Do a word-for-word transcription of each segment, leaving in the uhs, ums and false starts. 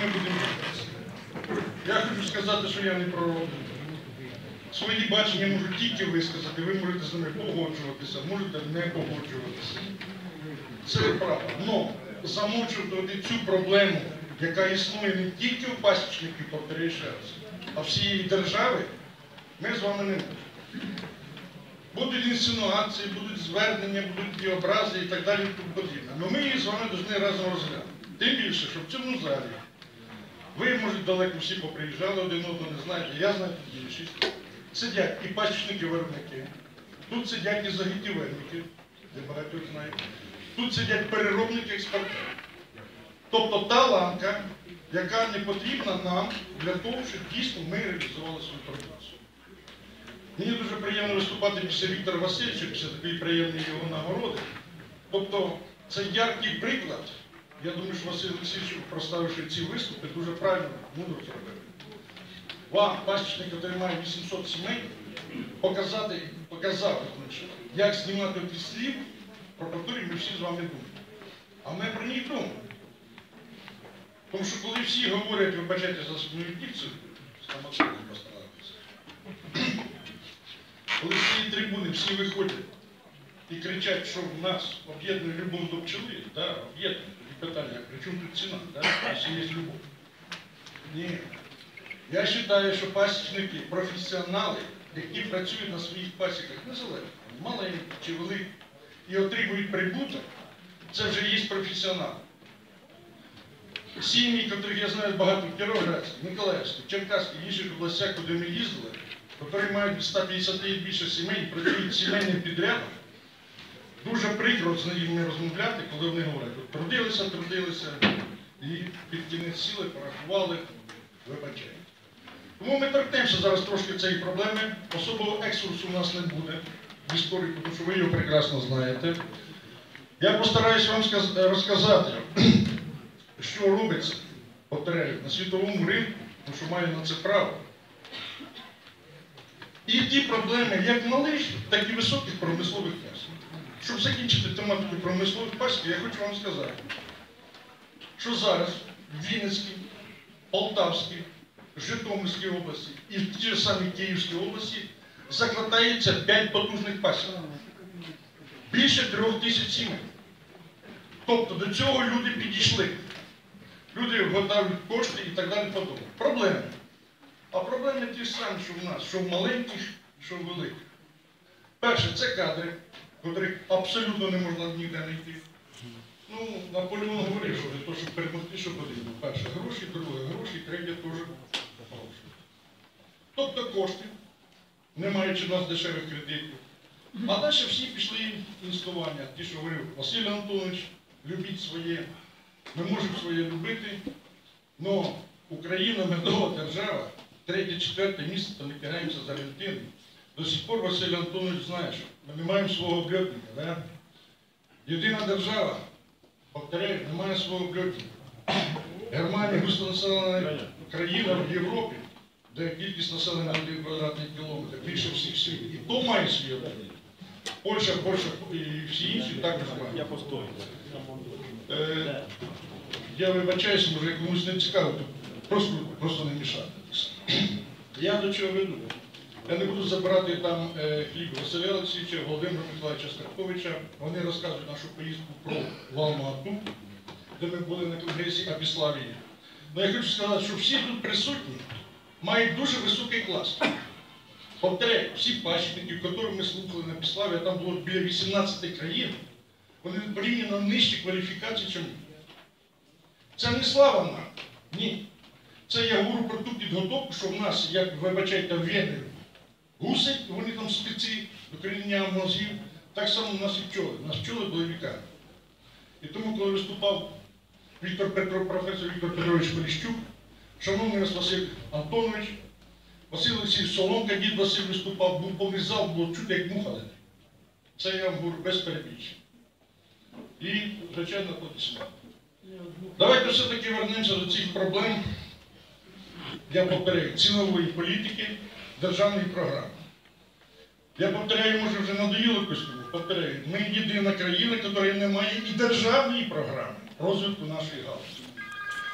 ми будемо рухатися. Я хочу сказати, що я не пророк. Свої бачення можу тільки висказати, ви можете з ними погоджуватися, можете не погоджуватися. Це правда. Но замовчувати цю проблему, яка існує не тільки у пасічників, повторюю ще раз, а всієї держави, ми з вами не можемо. Будуть інсинуації, будуть звернення, будуть і образи і так далі, і тому подібне. Але ми її з вами повинні разом розглянути. Тим більше, що в цьому залі, ви, може, далеко всі поприїжджали, один одного не знаєте, я знаю тут більшість. Сидять і пасічники-виробники, тут сидять і заготівельники, де багатьох знають, тут сидять переробники експортери. Тобто та ланка, яка не потрібна нам для того, щоб дійсно ми реалізували свою продукцію. Мені дуже приємно виступати після Віктора Васильовича, після такої приємної його нагороди. Тобто це яркий приклад. Я думаю, що Василь Олексійович, проставивши ці виступи, дуже правильно, мудро зробив. Вам, пасічник, який має вісімсот сімей, показати, показати, як знімати слів, про які ми всі з вами думаємо. А ми про них думаємо. Тому що коли всі говорять, вибачайте за свою дикцію, стоматологію постаратися, коли з цієї трибуни всі виходять і кричать, що в нас об'єднує любов до пчели, да, об'єднує, тоді питання, при чому тут ціна, да, якщо є любов? Ні. Я вважаю, що пасічники, професіонали, які працюють на своїх пасіках, незалежно, маленькі чи великі, і отримують прибуток, це вже є професіонали. Сім'ї, яких я знаю багато в Кіровоградській, Миколаївській, Черкаській, інших областях, куди ми їздили, які мають від ста п'ятдесяти і більше сімей, працюють сімейним підрядом, дуже прикро з ними розмовляти, коли вони говорять, трудилися, трудилися, і під кінець сіли, порахували, вибачають. Тому ми торкнемося зараз трошки цієї проблеми. Особливого екскурсу у нас не буде в історії, тому що ви його прекрасно знаєте. Я постараюсь вам розказати, що робиться, повторяю, на світовому ринку, тому що маю на це право. І ті проблеми, як малих, так і високих промислових пасік. Щоб закінчити тематику промислових пасік, я хочу вам сказати, що зараз в Вінницькій, Полтавській, Житомирській області і в тій ж самій Київській області закладається п'ять потужних пасік. Більше трьох тисяч сімей. Тобто до цього люди підійшли. Люди вготовлюють кошти і так далі подобне. Проблеми. А проблеми ті ж самі, що в нас, що в маленьких, що в великих. Перше, це кадри, котрих абсолютно не можна ніде знайти. Ну, Наполеон говорив, що для того, щоб перемогти, що потрібно. Перше, гроші, друге, гроші, третє теж гроші. Тобто кошти, не маючи в нас дешевих кредитів. А далі всі пішли інвестування. Ті, що говорив Василь Антонович, любіть своє. Ми можемо своє любити, але Україна, медова держава, третє-четверте місце, то ми тягаємося за Аргентиною. До сих пор Василь Антонович знає, що ми не маємо свого обльотника. Да? Єдина держава, повторяю, не має свого обльотника. Германія, густонаселена країна в Європі, де кількість населення на один квадратний кілометр більше всіх світу. І то має свій обльотник. Польща, Польща і всі інші також мають. Я постою. Е, я вибачаюся, може комусь не цікаво, просто, просто не мішати. Я до чого веду? Я не буду забирати там е, хліб Василя Олексійовича, Володимира Миколаївича Старковича. Вони розказують нашу поїздку про Валму-Ату, де ми були на конгресі Абіславії. Але я хочу сказати, що всі тут присутні мають дуже високий клас. Повторяю, всі пасічники, яких ми слухали на Абіславії, а там було біля вісімнадцяти країн, вони порівняно нижчі кваліфікації, ніж ми. Це не слава нам. Ні. Це я говорю про ту підготовку, що в нас, як вибачайте, вени гусить, вони там спеці до коріння мозгів, так само у нас і пчоли. У нас пчоли були віками. І тому, коли виступав Віктор Петро, професор Віктор Петрович Поліщук, шановний нас Василь Антонович, Василь Олексійович Соломка, дід Василь виступав, був повний зал, було чути, як муха летить. Це я вам говорю без перебільшення. І, звичайно, аплодисменти. Давайте все-таки вернемося до цих проблем, я повторяю, цінової політики, державної програми. Я повторяю, може вже надоїло Костюму, повторяю, ми єдина країна, яка не має і державної програми розвитку нашої галузі.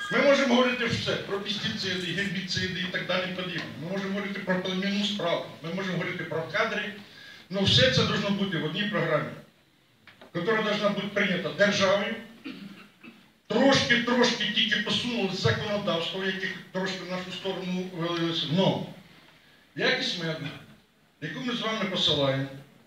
Ми можемо говорити все, про пестициди, гербіциди і так далі подібне. Ми можемо говорити про племінну справу, ми можемо говорити про кадри, але все це має бути в одній програмі, яка має бути прийнята державою. Трошки-трошки тільки посунули законодавство, яке трошки в нашу сторону вилилося. Но якість меду, яку ми з вами посилаємо,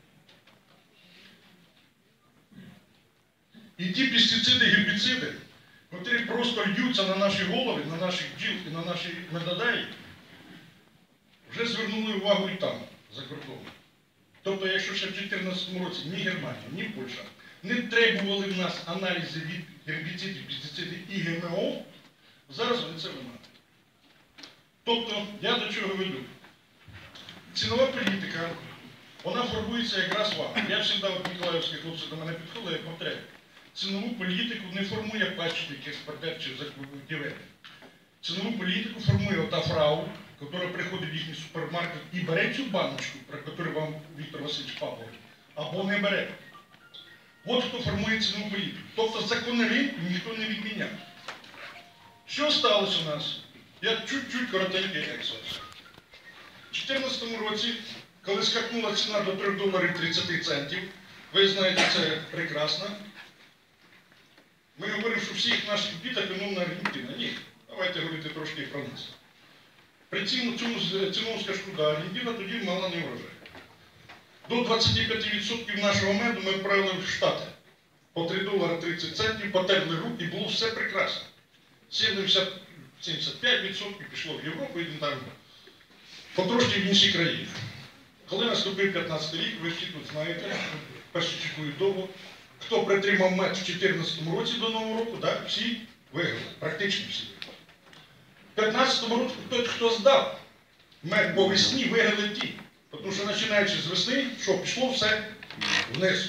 і ті пестициди, гербіциди, котрі просто льються на наші голови, на наші бджіл і на наші медодаї, вже звернули увагу і там, за кордоном. Тобто, якщо ще в дві тисячі чотирнадцятому році ні Германія, ні Польща не требували в нас аналізи від гербіцидів, пестицидів і ГМО, зараз вони це вимагають. Тобто, я до чого веду? Цінова політика, вона формується якраз вами. Я завжди, от Миколаївські хлопці до мене підходили, як повторяю. Цінову політику не формує пачник, експортер чи закупівець. Цінову політику формує ота фрау, яка приходить в їхній супермаркет і бере цю баночку, про яку вам Віктор Васильович Павлов, або не бере. От хто формує цінову політику. Тобто закони ринку ніхто не відміняв. Що сталося у нас? Я чуть-чуть коротенький екскурс. У дві тисячі чотирнадцятому році, коли скакнула ціна до трьох доларів тридцять центів, ви знаєте, це прекрасно. Ми говоримо, що всіх наших бід економна Аргентина. Ні, давайте говорити трошки про нас. При цьому ціному скажку, да, Аргентина тоді мала не врожай. До двадцяти п'яти відсотків нашого меду ми відправили в Штати. По три долари тридцять центів, потерли руки, було все прекрасно. сімдесят - сімдесят п'ять відсотків пішло в Європу і там потрошки в інші країни. Коли наступив п'ятнадцятий рік, ви всі тут знаєте, першочергову довго, хто притримав мед в дві тисячі чотирнадцятому році до Нового року, да, всі виграли, практично всі. В дві тисячі п'ятнадцятому році той, хто здав мед по весні, виграли ті. Тому що починаючи з весни, що пішло все вниз.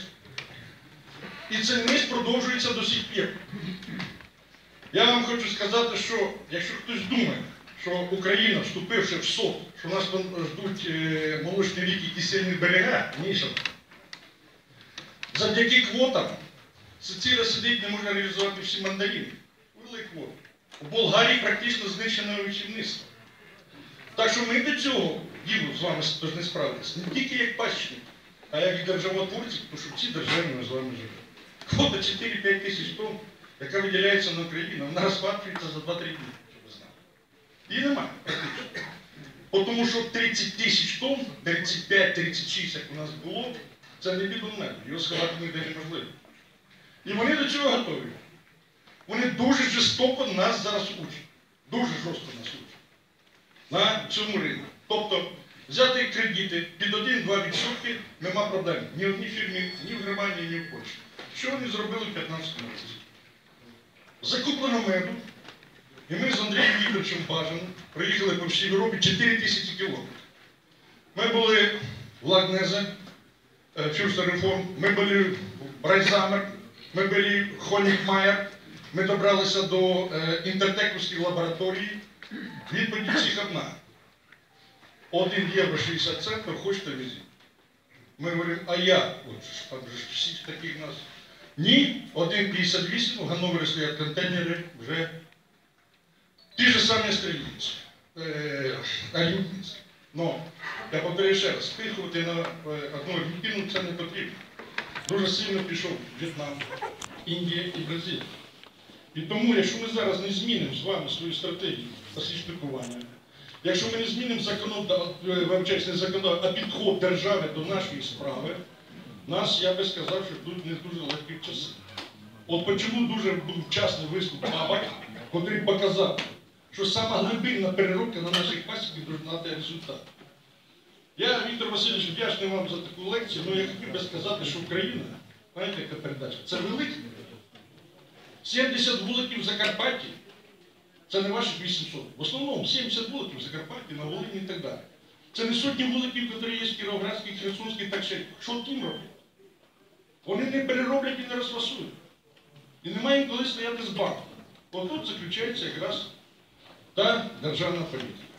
І цей вниз продовжується до сих пір. Я вам хочу сказати, що якщо хтось думає, що Україна, вступивши в СОТ, що нас ждуть молочні ріки і кисельні берега, ні, що. Завдяки квотам Сицилія сидить, не може реалізувати всі мандарини. Ввели квоти. У Болгарії практично знищено вичівництво. Так що ми до цього ділу з вами не справитися. Не тільки як пасічник, а як і державотворці, тому що в цій державі ми з вами живемо. Квота чотири-п'ять тисяч тонн, яка виділяється на Україну, вона розхватується за два-три дні, щоб ви знали. Її немає практично. Тому що тридцять тисяч тонн, тридцять п'ять - тридцять шість, як у нас було, це не бідон меду, його сховати ніде неможливо. І вони до цього готові. Вони дуже жорстоко нас зараз учать. Дуже жорстко нас учать. На цьому ринку. Тобто, взяти кредити під один-два відсотки нема проблем. Ні в одній фірмі, ні в Германії, ні в Польщі. Що вони зробили в п'ятнадцятому році? Закуплено меду, і ми з Андрієм Вікторовичем Бажаним приїхали по всій Європі чотири тисячі кілометрів. Ми були в Лагнезе, Фюрстерреформ, ми були в Брайзамер, ми були в Хонігмайер, ми добралися до Інтертековської лабораторії. Відповідь всіх одна. один євро шістдесят центів, хочете візіть. Ми говоримо, а я? От ж, там же всіх таких нас. Ні, один п'ятдесят вісім, в Ганновері стоять контейнери, вже ті ж самі стрільниці, Аргентинські. Но, я повторюю ще раз, спихувати на одну Аргентину це не потрібно. Дуже сильно пішов В'єтнам, Індія і Бразилія. І тому, якщо ми зараз не змінимо з вами свою стратегію освітникування, якщо ми не змінимо законодавство, а підход держави до нашої справи, нас, я би сказав, що тут не дуже легкі часи. От чому дуже був вчасний виступ Бабак, який показав, що сама глибинна переробка на наших пасіках повинна дати результат. Я, Віктор Васильович, вдячний вам за таку лекцію, але я хотів би сказати, що Україна, знаєте, яка передача, це велика. сімдесят вуликів в Закарпатті, це не ваших вісімсот. В основному сімдесят вуликів в Закарпатті, на Волині і так далі. Це не сотні вуликів, які є в Кіровоградській, Херсонській, так ще. Що тим роблять? Вони не перероблять і не розфасують. І немає їм коли стояти з банком. От тут заключається якраз та державна політика.